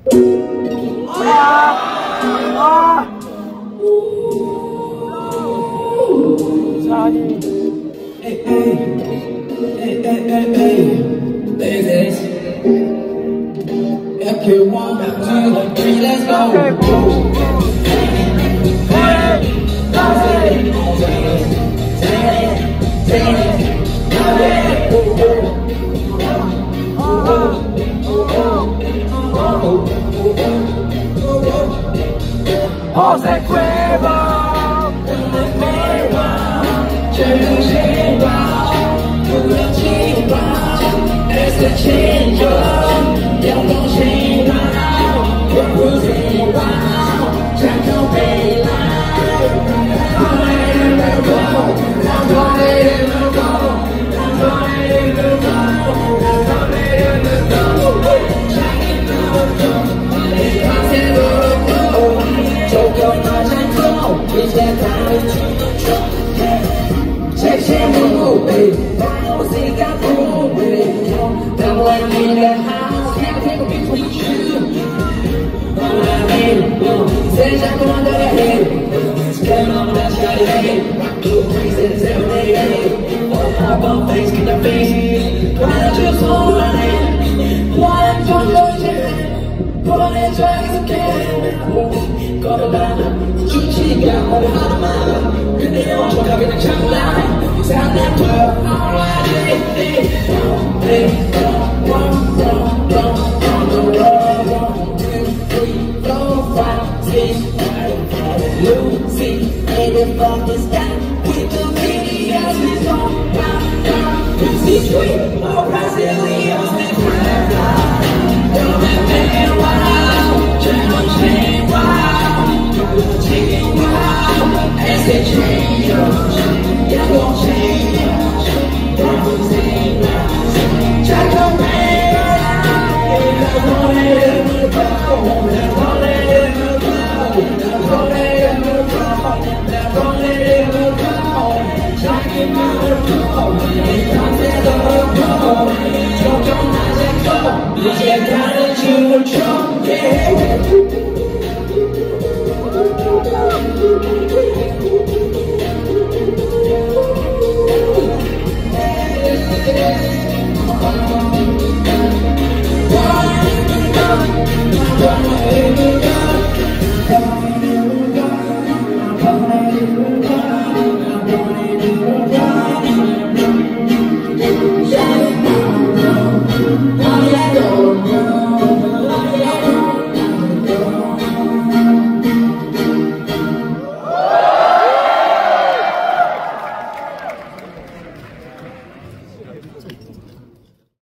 Hey, hey, hey, hey, hey, ladies. Okay, 1, 2, 3, let's go. Jose Cuervo, este chingo, yo no chingo, we're cruising wild, Chaco Bay Line, I'm ready to go, I'm ready to go, I'm ready to go, I'm ready to go, Tokyo no Chaco, it's that time to check shampoo, baby, música cool, baby. Don't let me in the house, can't take a between you. Don't let me, say Chaco under the head. Spend on that shawty head. Do reasons every day. Pop up face, get the face. Why don't you so running? Why don't you go jam? Put it twice again. Go to London, Chuchi got all the hot man. Good day on, talk in the chat line. Sound that club, alright, hey, hey, Lucy, baby, from the sky, with the videos, we don't round. Lucy Street, more Brazilians, they cry out. Don't let me wow, change wow, chicken wow, as they change, you're gonna change, you're gonna change. Chaco Bay, let's go, let's go, let's go, let's go. Yeah.